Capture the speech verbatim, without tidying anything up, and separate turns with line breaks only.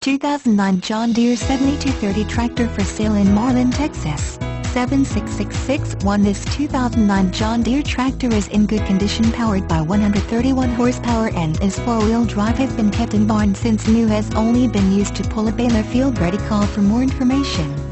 two thousand nine John Deere seventy-two thirty tractor for sale in Marlin, Texas. seven six six six one This two thousand nine John Deere tractor is in good condition, powered by one hundred thirty-one horsepower and is four-wheel drive. Has been kept in barn since new. Has only been used to pull a baler. Field. Ready. Call for more information.